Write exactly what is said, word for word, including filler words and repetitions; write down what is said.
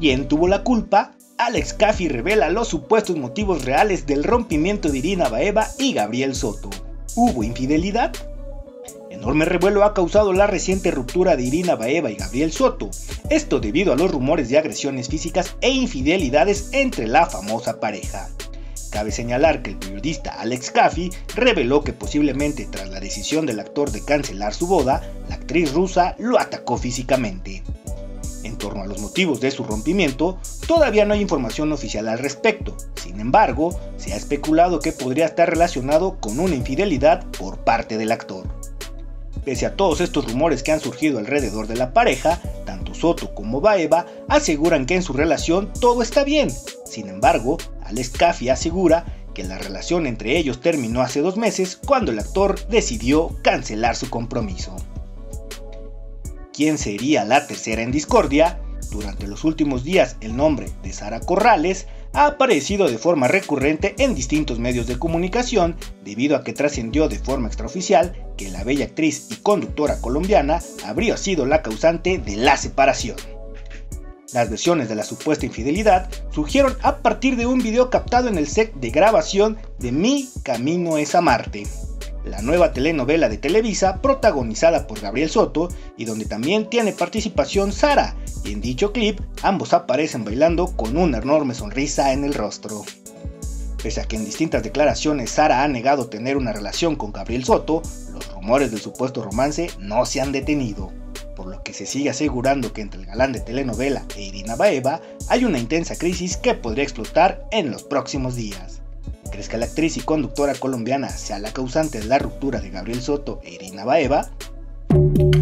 ¿Quién tuvo la culpa? Alex Caffey revela los supuestos motivos reales del rompimiento de Irina Baeva y Gabriel Soto. ¿Hubo infidelidad? Enorme revuelo ha causado la reciente ruptura de Irina Baeva y Gabriel Soto, esto debido a los rumores de agresiones físicas e infidelidades entre la famosa pareja. Cabe señalar que el periodista Alex Caffey reveló que posiblemente tras la decisión del actor de cancelar su boda, la actriz rusa lo atacó físicamente. En torno a los motivos de su rompimiento, todavía no hay información oficial al respecto. Sin embargo, se ha especulado que podría estar relacionado con una infidelidad por parte del actor. Pese a todos estos rumores que han surgido alrededor de la pareja, tanto Soto como Baeva aseguran que en su relación todo está bien. Sin embargo, Alex Caffey asegura que la relación entre ellos terminó hace dos meses cuando el actor decidió cancelar su compromiso. ¿Quién sería la tercera en discordia? Durante los últimos días, el nombre de Sara Corrales ha aparecido de forma recurrente en distintos medios de comunicación debido a que trascendió de forma extraoficial que la bella actriz y conductora colombiana habría sido la causante de la separación. Las versiones de la supuesta infidelidad surgieron a partir de un video captado en el set de grabación de Mi Camino es Amarte, la nueva telenovela de Televisa protagonizada por Gabriel Soto y donde también tiene participación Sara, y en dicho clip ambos aparecen bailando con una enorme sonrisa en el rostro. Pese a que en distintas declaraciones Sara ha negado tener una relación con Gabriel Soto, los rumores del supuesto romance no se han detenido, por lo que se sigue asegurando que entre el galán de telenovela e Irina Baeva hay una intensa crisis que podría explotar en los próximos días. ¿Crees que la actriz y conductora colombiana sea la causante de la ruptura de Gabriel Soto e Irina Baeva?